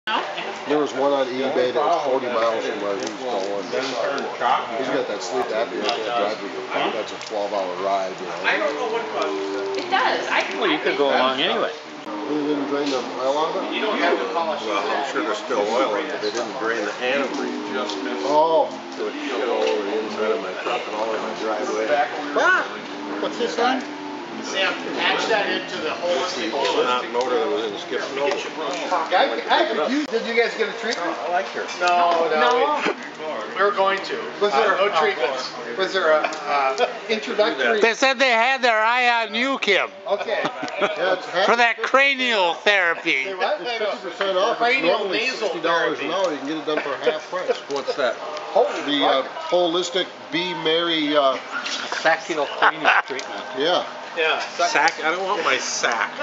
There was one on eBay that was 40 miles from where he's going. He's got that sleep apnea. That's a 12-hour ride. You know. I don't know what causes it. It does. Well, you could go along anyway. They didn't drain the oil out of it? You don't have to polish it. Well, I'm sure there's still oil in it, but they didn't drain the antifreeze. Just missed. Oh. So it shit all over the inside of my truck and all over my driveway. Ah, what's this on? Sam, patch that into the holistic Hot motor that was in Skip's motor. Did you guys get a treatment? I like her. No. We were going to. Was there no treatments? Was there a introductory? They said they had their eye on you, Kim, Okay. for that cranial therapy. 50% off. It's Cranial normally nasal $60 therapy. an hour. You can get it done for half price. What's that? Holy The holistic Be Merry. Sacculocranial treatment. Yeah. Yeah. Sack. I don't want my sack.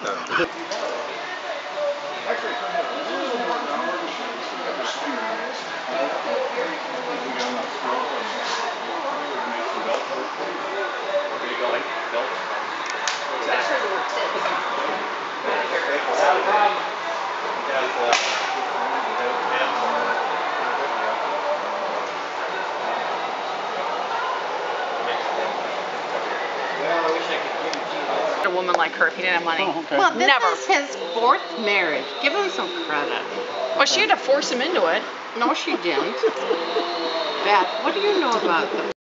A woman like her if he didn't have money. Oh, okay. Well, this Never. is his fourth marriage. Give him some credit. Well, she had to force him into it. No, she didn't. Beth, what do you know about the